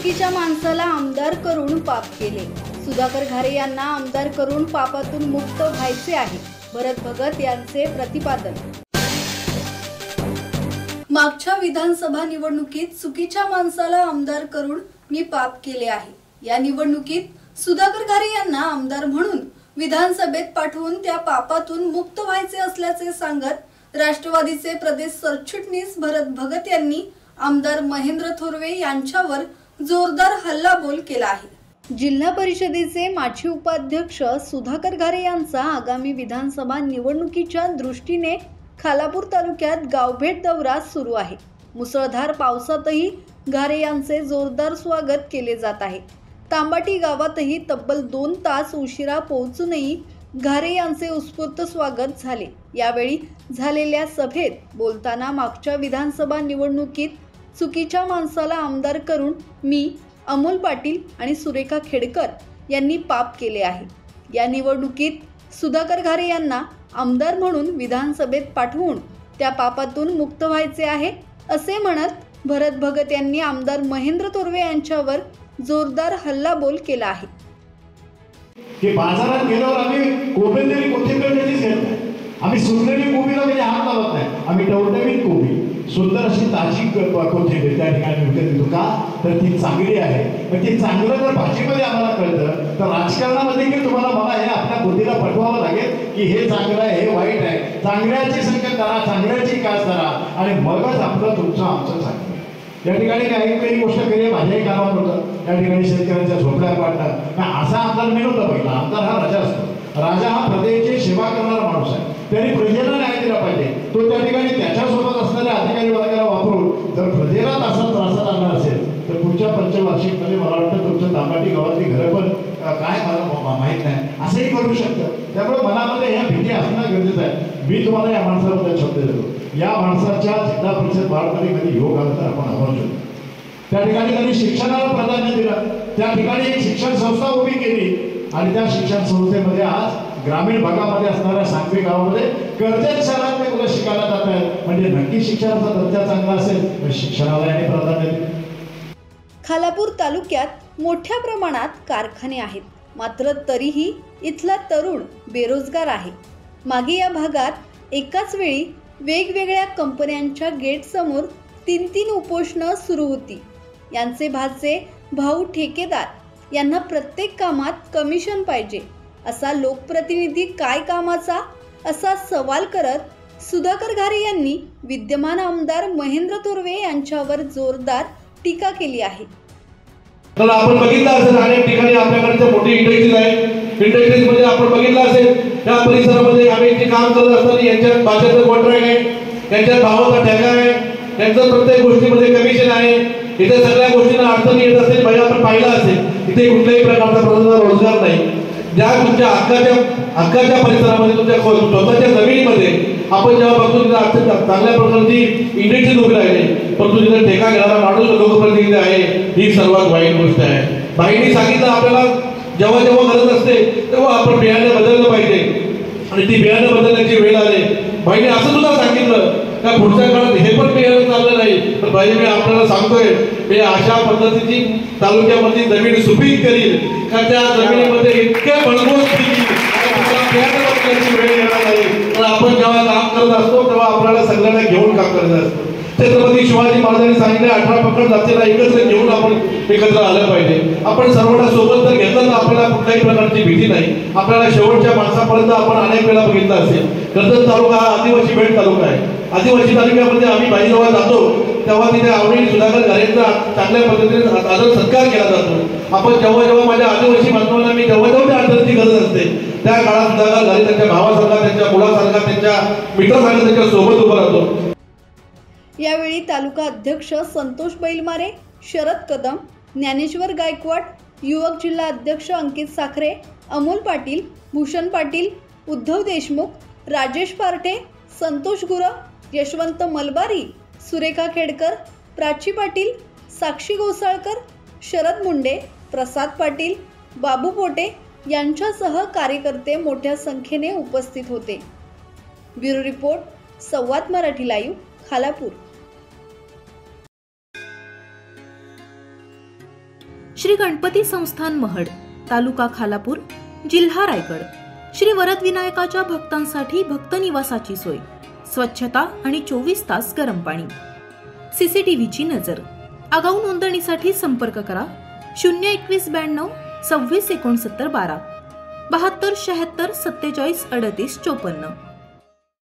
चुकीच्या माणसाला आमदार करून पाप केले। सुधाकर घारे यांना आमदार करून पापातून मुक्त व्हायचे आहे, भरत भगत यांचे प्रतिपादन। मागच्या विधानसभा निवडणुकीत चुकीच्या माणसाला आमदार करून मी पाप केले आहे। या निवडणुकीत सुधाकर घारे यांना आमदार म्हणून विधानसभेत पाठवून त्या पापातून मुक्त व्हायचे असल्याचे सांगत राष्ट्रवादीचे प्रदेश सरचिटणीस भरत भगत यांनी आमदार महेंद्र थोरवे यांच्यावर जोरदार हल्लाबोल केला आहे। जिल्हा परिषदेचे माजी उपाध्यक्ष सुधाकर घारे यांचा आगामी विधानसभा निवडणुकीच्या दृष्टीने खालापूर तालुक्यात गावभेट दौरा सुरू आहे। मुसळधार पावसातही घारे यांचे जोरदार स्वागत केले जात आहे। तांबाटी गावातही तब्बल 2 तास उशिरा पोहोचूनही घारे यांचे उत्स्फूर्त स्वागत झाले। यावेळी झालेल्या सभेत बोलताना मागच्या विधानसभा निवडणुकीत चुकीच्या माणसाला आमदार करून मी अमोल पाटील आणि सुरेखा खेडकर यांनी पाप केले आहे। या निवडणुकीत सुधाकर घारे यांना आमदार म्हणून विधानसभेत पाठवून त्या पापातून मुक्त व्हायचे आहे, असे म्हणत भरत भगत यांनी आमदार महेंद्र थोरवे यांच्यावर जोरदार हल्लाबोल केला आहे। की बाजारात गेल्यावर आम्ही कोथिंबीर कधीच घेत नाही, आम्ही सुंदरी कोबीला कधी हात लावत नाही, आम्ही टवटवीत कोबी सुंदर अशी ताजी कोथिंबीर त्या ठिकाणी विकत घेतो का तर ती चांगली आहे। पण ती चांगलं जर भाजीमध्ये आम्हाला कळतं तर राजकारणामध्ये की तुम्हाला मला हे आपल्या बुद्धीला पटवावं लागेल की हे चांगलं आहे हे वाईट आहे, चांगल्याची संकेत करा, चांगल्याची कास करा आणि मगच आपलं तुमचं आमचं चांगलं। या ठिकाणी काही गोष्ट केली माझ्याही गावात होतं, त्या ठिकाणी शेतकऱ्यांच्या झोपड्या पाडतात। असा आमदार मी नव्हता पहिला, आमदार हा राजा असतो, राजा हा प्रजेची सेवा करणारा माणूस आहे, त्यांनी प्रजेला न्याय दिला पाहिजे। तो त्या ठिकाणी त्याच्यासोबत असणाऱ्या अधिकारी वर्गाला वापरून जर प्रजेला तसा त्रासात आणणार असेल तर पुढच्या पंचवार्षिकमध्ये मला वाटतं तुमच्या तांबाटी गावातली घरं पण काय मला माहीत नाही असंही करू शकतं। त्यामुळे मनामध्ये ह्या भीती असणं गरजेचं आहे। मी तुम्हाला या माणसाबद्दल शब्द देतो, या माणसाच्या जिल्हा परिषद वाढमध्ये कधी योग आला तर आपण आभार मानतो। त्या ठिकाणी त्यांनी शिक्षणाला प्राधान्य दिलं, त्या ठिकाणी एक शिक्षण संस्था उभी केली आणि त्या शिक्षण संस्थेमध्ये आज ग्रामीण भागामध्ये असणाऱ्या सांगवी गावामध्ये कर्जत शहरातले मुलं शिकायला जात आहेत, म्हणजे नक्की शिक्षणाचा दर्जा चांगला असेल तर शिक्षणाला याने प्राधान्य दिले। खालापूर तालुक्यात मोठ्या प्रमाणात कारखाने आहेत, मात्र तरीही इथला तरुण बेरोजगार आहे। मागे या भागात एकाच वेळी वेगवेगळ्या कंपन्यांच्या गेट समोर 3 उपोषणं सुरू होती। यांचे भाचे भाऊ ठेकेदार यांना प्रत्येक कामात कमिशन पाहिजे, असा लोकप्रतिनिधी काय कामाचा, असा सवाल करत सुधाकर घारे यांनी विद्यमान आमदार महेंद्र थोरवे यांच्यावर जोरदार टीका केली आहे। तर आपण बघितलं असेल अनेक ठिकाणी आपल्याकडे मोठी इंडस्ट्रीज आहे, इंडस्ट्रीज मध्ये आपण बघितलं असेल त्या परिसरामध्ये आम्ही जे काम करत असताना यांच्यात भाज्याचं कॉन्ट्रॅक्ट आहे, त्यांच्यात भावाचा ठेका आहे, त्यांचं प्रत्येक गोष्टीमध्ये कमिशन आहे। इथे सगळ्या गोष्टींना अडचणी येत असेल म्हणजे आपण पाहिलं असेल इथे कुठल्याही प्रकारचा रोजगार नाही। ज्या तुमच्या हक्काच्या परिसरामध्ये तुमच्या स्वतःच्या जमिनीमध्ये आपण जेव्हा बघतो तिथे चांगल्या प्रकारची इंडस्ट्री उभी राहिली, परंतु तिथे ठेका घेणारा माणूस लोकप्रतिनिधी आहे, ही सर्वात वाईट गोष्ट आहे। बाईंनी सांगितलं आपल्याला जेव्हा जेव्हा गरज असते तेव्हा आपण बियाणं बदललं पाहिजे आणि ती बियाणं बदलण्याची वेळ आली। बाईंनी असं सुद्धा सांगितलं का पुढच्या काळात हे पण बियाणं चाललं नाही तर बाई मी आपल्याला सांगतोय मी अशा पद्धतीची तालुक्यामध्ये जमीन सुपीक करील का त्या जमिनीमध्ये इतके बळकट बियाणं बदलण्याची वेळ येणार नाही। तर आपण जेव्हा काम करत असतो तेव्हा आपल्याला सगळ्यांना घेऊन काम करायचं असतं। छत्रपती शिवाजी महाराजांनी सांगितले 18 पकड जातीला एकत्र घेऊन आपण एकत्र आलं पाहिजे। आपण सर्वांना सोबत जर घेतलं तर आपल्याला कुठल्याही प्रकारची भीती नाही। आपल्याला शेवटच्या माणसापर्यंत आपण अनेक वेळा बघितलं असेल कर्जत तालुका हा आदिवासी बेट तालुका आहे। आदिवासी तालुक्यामध्ये आम्ही बाई जेव्हा जातो तेव्हा तिथे आवडीने सुधाकर घारेंचा चांगल्या पद्धतीने आदर सत्कार केला जातो। आपण जेव्हा जेव्हा माझ्या आदिवासी बांधवांना मी जेव्हा त्या अडचणीची गरज असते त्या काळात सुधाकर घारे त्यांच्या भावासारखा, त्यांच्या मुलासारखा, त्यांच्या मित्रासारखा त्यांच्या सोबत उभा राहतो। यावेळी तालुका अध्यक्ष संतोष बैलमारे, शरद कदम, ज्ञानेश्वर गायकवाड, युवक जिल्हा अध्यक्ष अंकित साखरे, अमोल पाटील, भूषण पाटील, उद्धव देशमुख, राजेश पार्टे, संतोष गुरव, यशवंत मलबारी, सुरेखा खेडकर, प्राची पाटील, साक्षी गोसाळकर, शरद मुंडे, प्रसाद पाटील, बाबू पोटे यांच्यासह कार्यकर्ते मोठ्या संख्येने उपस्थित होते। Bureau report, Samvad Marathi live, Khalapur. Shri Ganpati संस्थान महड, तालुका खालापूर, जिल्हा रायगड. श्री वरद विनायकाच्या भक्तांसाठी भक्त निवासाची सोय, स्वच्छता आणि 24 तास गरम पाणी. सीसीटीव्हीची नजर. आगाऊ नोंदणीसाठी संपर्क करा 02192 26 69 12 72 76 47 38 54.